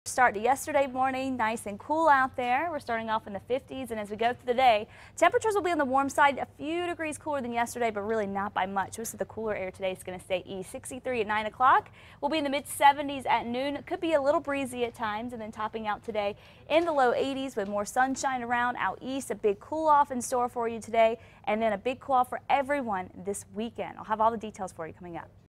Start to yesterday morning, nice and cool out there. We're starting off in the 50s, and as we go through the day, temperatures will be on the warm side, a few degrees cooler than yesterday, but really not by much. Most of the cooler air today is going to stay east. 63 at 9 o'clock. We'll be in the mid 70s at noon. It could be a little breezy at times, and then topping out today in the low 80s with more sunshine around out east. A big cool off in store for you today, and then a big cool off for everyone this weekend. I'll have all the details for you coming up.